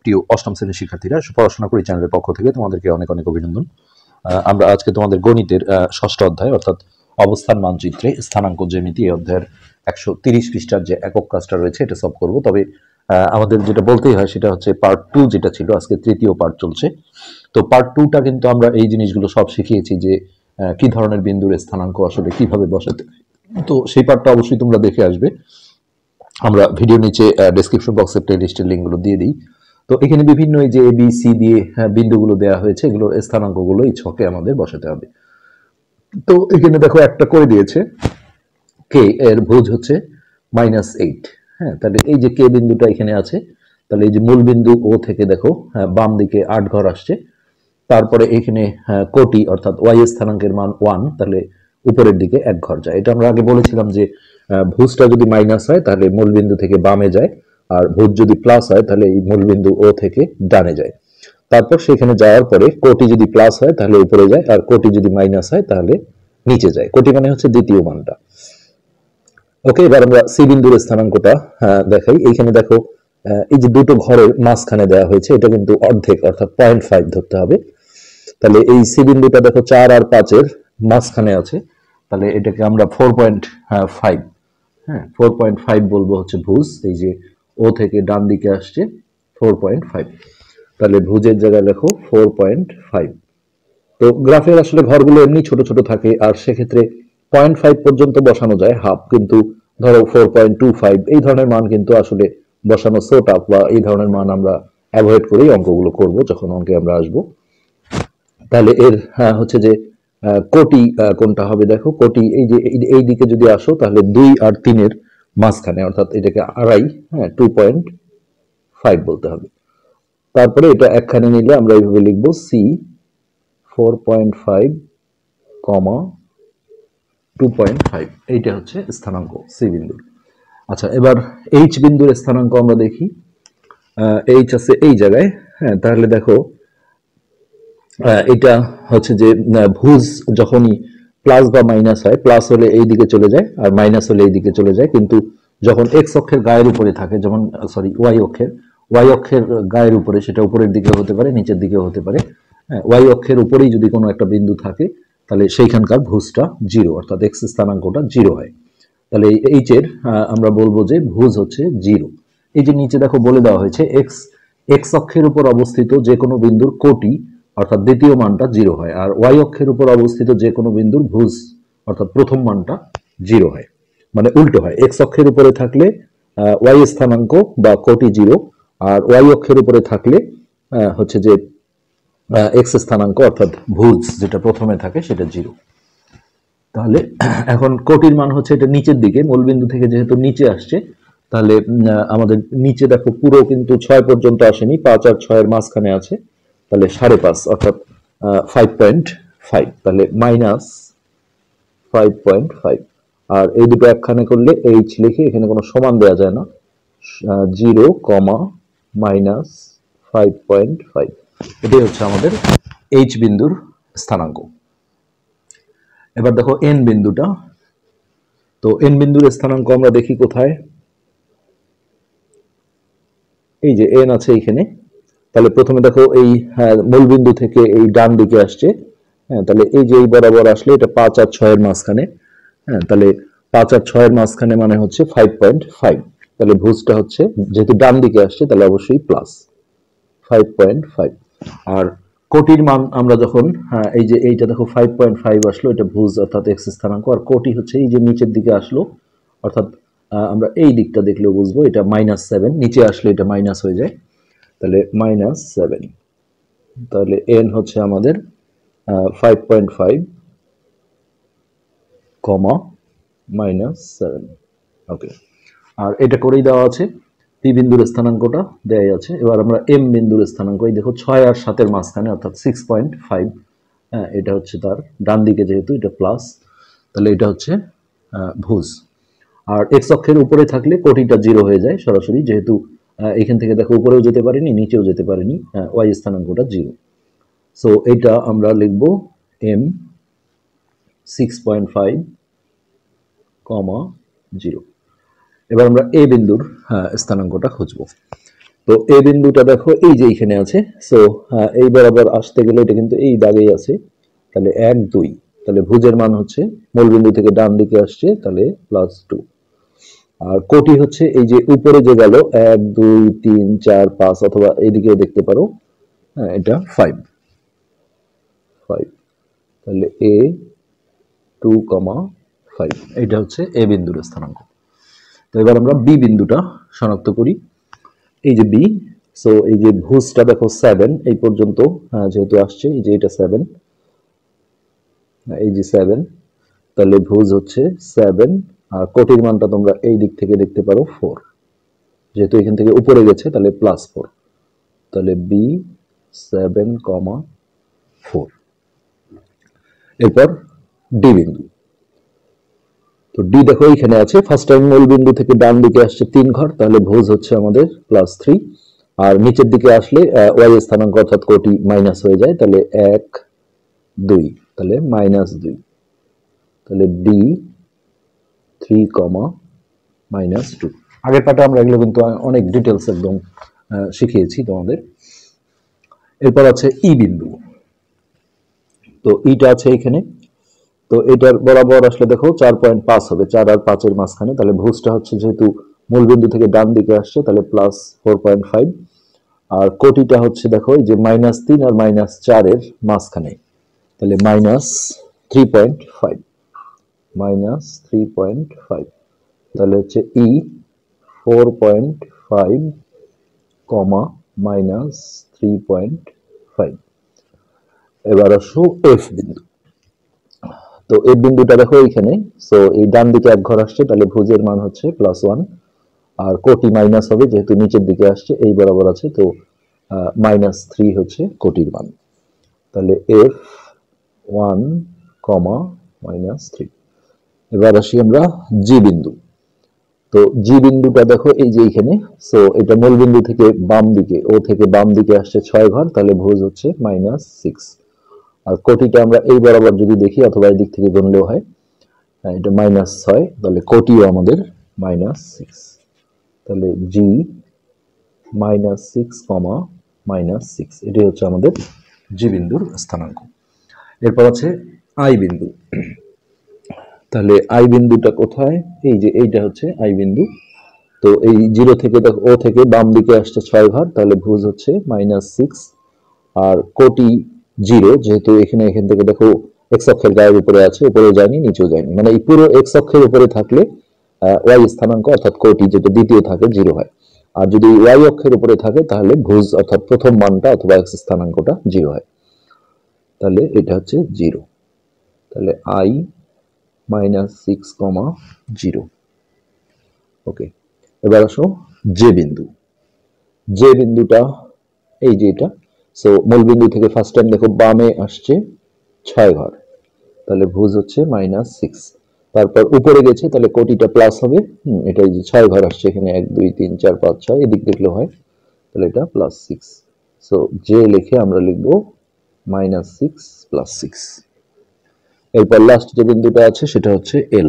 প্রিয় অষ্টম শ্রেণীর শিক্ষার্থীরা, পড়াশোনা করি চ্যানেলের পক্ষ থেকে তোমাদেরকে অনেক অনেক অভিনন্দন। আমরা আজকে তোমাদের গণিতের ষষ্ঠ অধ্যায় অর্থাৎ অবস্থান মানচিত্রে স্থানাঙ্ক জ্যামিতি এই অধ্যায়ের 130 পৃষ্ঠার যে একক কাজটা রয়েছে এটা সলভ করব। তবে আমাদের যেটা বলতেই হয় সেটা হচ্ছে পার্ট 2 যেটা ছিল, আজকে তৃতীয় পার্ট চলছে। তো পার্ট 2টা কিন্তু আমরা এই জিনিসগুলো সব শিখিয়েছি যে কি ধরনের বিন্দুর স্থানাঙ্ক আসলে কিভাবে বসাতে। তো সেই পার্টটা অবশ্যই তোমরা দেখে আসবে। আমরা ভিডিও নিচে ডেসক্রিপশন বক্সে প্লেলিস্টের লিঙ্কগুলো দিয়ে দিই। তো এখানে বিভিন্ন এই যে এ বি সি দিয়ে বিন্দুগুলো দেওয়া হয়েছে, এগুলোর স্থানাঙ্কগুলো এই ছকে আমাদের বসাতে হবে। তো এখানে দেখো একটা করে দিয়েছে, কে এর ভুজ হচ্ছে -8। হ্যাঁ, তাহলে এই যে কে বিন্দুটা এখানে আছে, তাহলে এই যে মূল বিন্দু ও থেকে দেখো বাম দিকে 8 ঘর আসছে। তারপরে এখানে কোটি অর্থাৎ ওয়াই স্থানাঙ্কের মান 1, তাহলে উপরের দিকে 1 ঘর যায়। এটা আমরা আগে বলেছিলাম যে ভুজটা যদি মাইনাস হয় তাহলে মূলবিন্দু থেকে বামে যায়, আর ভুজ যদি প্লাস হয় তাহলে এই মূলবিন্দু ও থেকে ডানে যায়। তারপর সেখানে যাওয়ার পরে কোটি যদি প্লাস হয় তাহলে উপরে যায়, আর কোটি যদি মাইনাস হয় তাহলে নিচে যায়। কোটি মানে হচ্ছে দ্বিতীয় মানটা। ওকে, এবার আমরা সি বিন্দুর স্থানাঙ্কটা দেখাই। এইখানে দেখো এই যে দুটো ঘরের মাঝখানে দেওয়া হয়েছে, এটা কিন্তু অর্ধেক অর্থাৎ 0.5 ধরতে হবে। তাহলে এই সি বিন্দুটা দেখো 4 আর 5 এর মাঝখানে আছে, তাহলে এটাকে আমরা 4.5, হ্যাঁ 4.5 বলবো হচ্ছে ভুজ। এই যে ও থেকে ডান দিকে আসছে 4.5, তাহলে ভুজের জায়গায় লেখো 4.5। তো গ্রাফের আসলে ঘরগুলো এমনি ছোট ছোট থাকে, আর সেক্ষেত্রে 0.5 পর্যন্ত বসানো যায় হাফ, কিন্তু ধরো 4.25 এই ধরনের মান কিন্তু আসলে বসানো সো টাফ, বা এই ধরনের মান আমরা অ্যাভয়েড করেই অঙ্কগুলো করব যখন অঙ্কে আমরা আসবো। তাহলে এর হচ্ছে যে কোটি কোনটা হবে, দেখো কোটি এই যে এই দিকে যদি আসো তাহলে 2 আর 3 এর মাঝখানে, অর্থাৎ এটাকে আড়াই, হ্যাঁ 2.5 বলতে হবে। তারপরে এটা একখানে নিলে আমরা এইভাবে লিখবো সি 4.5, 2.5, এইটা হচ্ছে স্থানাঙ্ক সি বিন্দুর। আচ্ছা, এবার এইচ বিন্দুর স্থানাঙ্ক আমরা দেখি। এইচ আছে এই জায়গায়, হ্যাঁ তাহলে দেখো এটা হচ্ছে যে ভুজ যখনই প্লাস বা মাইনাস হয়, প্লাস হলে এই দিকে চলে যায় আর মাইনাস হলে এই দিকে চলে যায়, কিন্তু যখন এক্স অক্ষের গায়ের উপরে থাকে, যেমন ওয়াই অক্ষের গায়ের উপরে, সেটা উপরের দিকে হতে পারে নিচের দিকেও হতে পারে। ওয়াই অক্ষের উপরেই যদি কোনো একটা বিন্দু থাকে তাহলে সেইখানকার ভুজটা 0, অর্থাৎ এক্স স্থানাঙ্কটা 0 হয়। তাহলে এইচ এর আমরা বলবো যে ভুজ হচ্ছে 0। এই যে নিচে দেখো বলে দেওয়া হয়েছে এক্স অক্ষের উপর অবস্থিত যে কোনো বিন্দুর কোটি অর্থাৎ দ্বিতীয় মানটা 0 হয়, আর ওয়াই অক্ষের উপর অবস্থিত যে কোনো বিন্দুর ভুজ অর্থাৎ প্রথম মানটা 0 হয়। মানে উল্টো হয়, এক্স অক্ষের উপরে থাকলে ওয়াই স্থানাঙ্ক বা কোটি 0, আর ওয়াই অক্ষের উপরে থাকলে হচ্ছে যে এক্স স্থানাঙ্ক অর্থাৎ ভুজ যেটা প্রথমে থাকে সেটা 0। তাহলে এখন কোটির মান হচ্ছে এটা নিচের দিকে, মূলবিন্দু থেকে যেহেতু নিচে আসছে, তাহলে আমাদের নিচে দেখো পুরো কিন্তু 6 পর্যন্ত আসেনি, 5 আর 6 এর মাঝখানে আছে, তাহলে 5.5 অর্থাৎ 5.5, তাহলে -5.5। আর এই দুটো একখানে করলে এইচ লিখে, এখানে কোনো সমান দেওয়া যায় না, 0, -5.5, এটাই হচ্ছে আমাদের এইচ বিন্দুর স্থানাঙ্ক। এবার দেখো এন বিন্দুটা। তো এন বিন্দুর স্থানাঙ্ক আমরা দেখি কোথায়, এই যে এন আছে এইখানে। তাহলে প্রথমে দেখো এই মূলবিন্দু থেকে এই ডান দিকে আসছে, হ্যাঁ তাহলে এই যে এই বরাবর আসলে এটা 5 আর 6 এর মাঝখানে, হ্যাঁ তাহলে 5 আর 6 এর মাঝখানে মানে হচ্ছে 5.5। তাহলে ভুজটা হচ্ছে যেহেতু ডান দিকে আসছে তাহলে অবশ্যই প্লাস 5.5। আর কোটির মান আমরা যখন এই যে এইটা দেখো 5.5 আসলো, এটা ভুজ অর্থাৎ এক্স স্থানাঙ্ক, আর কোটি হচ্ছে এই যে নিচের দিকে আসলো, অর্থাৎ আমরা এই দিকটা দেখলেও বুঝবো এটা -7, নিচে আসলে এটা মাইনাস হয়ে যায়, তাহলে -7। তাহলে এন হচ্ছে আমাদের 5.5, -7। ওকে, আর এটা করেই দেওয়া আছে। পি বিন্দুর স্থানাঙ্কটা দেওয়াই আছে। এবার আমরা এম বিন্দুর স্থানাঙ্ক, এই দেখো 6 আর 7 এর মাঝখানে অর্থাৎ 6.5, হ্যাঁ এটা হচ্ছে তার ডান দিকে, যেহেতু এটা প্লাস, তাহলে এটা হচ্ছে ভুজ। আর এক্স অক্ষের উপরে থাকলে কোটিটা 0 হয়ে যায় সরাসরি, যেহেতু এখান থেকে দেখো উপরেও যেতে পারেনি নিচেও যেতে পারেনি, ওয়াই স্থানাঙ্কটা 0। সো এটা আমরা লিখব এম 6.5, 0। এবার আমরা এ বিন্দুর স্থানাঙ্কটা খুঁজব। তো এ বিন্দুটা দেখো এই যে এইখানে আছে, সো এই বরাবর আসতে গেলে এটা কিন্তু এই দাগেই আছে, তাহলে 1 2, তাহলে ভুজের মান হচ্ছে মূলবিন্দু থেকে ডান দিকে আসছে তাহলে +2। আর কোটি হচ্ছে এই যে উপরে যে গেল 1 2 3 4 5, অথবা এইদিকেও দেখতে পারো, হ্যাঁ এটা 5 5, তাহলে a 2,5, এটা হচ্ছে এ বিন্দুর স্থানাঙ্ক। তো এবার আমরা বি বিন্দুটা শনাক্ত করি। এই যে বি, সো এই যে ভুজটা দেখো 7 এই পর্যন্ত, যেহেতু আসছে এই যে এটা 7, এই যে 7, তাহলে ভুজ হচ্ছে 7, আর কোটির মানটা তোমরা এই দিক থেকে দেখতে পারো 4, যেহেতু এখান থেকে উপরে গেছে তাহলে +4, তাহলে বি 7,4। এরপর ডি বিন্দু। তো ডি দেখো এইখানে আছে, ফার্স্ট টাইম মূল বিন্দু থেকে ডান দিকে আসছে 3 ঘর, তাহলে ভুজ হচ্ছে আমাদের +3, আর নিচের দিকে আসলে ওয়াই স্থানাঙ্ক অর্থাৎ কোটি মাইনাস হয়ে যায়, তাহলে 1 2, তাহলে -2, তাহলে ডি 3,-2। আগের পাঠে আমরা এগুলো কিন্তু অনেক ডিটেলস একদম শিখিয়েছি তোমাদের। এরপর আছে ই বিন্দু। তো ইটা আছে এখানে, তো এটার বরাবর আসলে দেখো 4.5 হবে, 4 আর 5 এর মাঝখানে, তাহলে ভুজটা হচ্ছে যেহেতু মূলবিন্দু থেকে ডান দিকে আসছে তাহলে +4.5, আর কোটিটা হচ্ছে দেখো এই যে -3 আর -4 এর মাঝখানে, তাহলে -3.5, -3.5, তাহলে হচ্ছে ই 4.5, -3.5। এবার আসো এফ বিন্দু। তো এই বিন্দুটা দেখো এইখানে, সো এই ডান দিকে এক ঘর আসছে, তাহলে ভুজের মান হচ্ছে +1, আর কোটি মাইনাস হবে যেহেতু নিচের দিকে আসছে এই বরাবর আছে, তো -3 হচ্ছে কোটির মান, তাহলে F1, -3। এবার আসি আমরা জি বিন্দু। তো জি বিন্দুটা দেখো এই যে এইখানে, সো এটা মূল বিন্দু থেকে বাম দিকে, ও থেকে বাম দিকে আসছে 6 ঘর, তাহলে ভুজ হচ্ছে -6, আর কোটিটা আমরা এই বরাবর যদি দেখি অথবা এই দিক থেকে গুনলেও হয়, এটা -6, তাহলে কোটিও আমাদের -6, তাহলে জি -6, -6, এটাই হচ্ছে আমাদের জি বিন্দুর স্থানাঙ্ক। এরপর আছে আই বিন্দু। তাহলে আই বিন্দুটা কোথায়, এই যে এইটা হচ্ছে আই বিন্দু। তো এই 0 থেকে দেখো ও থেকে বাম দিকে আসছে 6 ঘর, তাহলে ভুজ হচ্ছে -6, আর কোটি 0, যেহেতু এখান থেকে দেখো এক্স অক্ষের গায়ের উপরে আছে, উপরেও যায়নি নিচেও যায়নি, মানে এই পুরো এক্স অক্ষের উপরে থাকলে ওয়াই স্থানাঙ্ক অর্থাৎ কোটি যেটা দ্বিতীয় থাকে 0 হয়, আর যদি ওয়াই অক্ষের উপরে থাকে তাহলে ভুজ অর্থাৎ প্রথম মানটা অথবা এক্স স্থানাঙ্কটা 0 হয়, তাহলে এটা হচ্ছে 0, তাহলে আই -6,0। ওকে, এবার আসো জে বিন্দু। যে বিন্দুটা এই যে এটা, সো মূল বিন্দু থেকে ফার্স্ট টাইম দেখো বামে আসছে 6 ঘর, তাহলে ভুজ হচ্ছে -6, তারপর উপরে গেছে তাহলে কোটিটা প্লাস হবে, এটা এই যে 6 ঘর আসছে এখানে 1 2 3 4 5 6, এদিক দেখলে হয়, তাহলে এটা +6, সো যে লিখে আমরা লিখবো -6 +6। এরপর লাস্ট যে বিন্দুটা আছে সেটা হচ্ছে এল।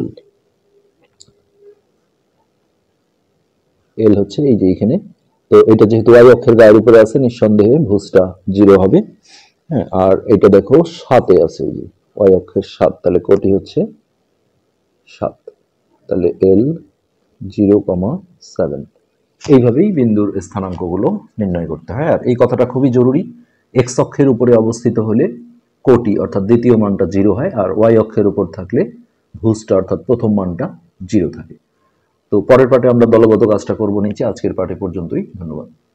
এল হচ্ছে এই যে এখানে, তো এটা যেহেতু ওয়াই অক্ষের গায়ের উপরে আছে নিঃসন্দেহে ভুজটা 0 হবে, হ্যাঁ, আর এটা দেখো 7 এ আছে, এই যে ওয়াই অক্ষের 7, তাহলে কোটি হচ্ছে 7, তাহলে এল 0,7। এইভাবেই বিন্দুর স্থানাঙ্কগুলো নির্ণয় করতে হয়। আর এই কথাটা খুবই জরুরি, এক্স অক্ষের উপরে অবস্থিত হলে কোটি অর্থাৎ দ্বিতীয় মানটা 0 হয়, আর ওয়াই অক্ষের উপর থাকলে ভুজটা অর্থাৎ প্রথম মানটা 0 থাকে। তো পরের পাঠে আমরা দলগত কাজটা করব নিচে। আজকের পাঠে পর্যন্তই, ধন্যবাদ।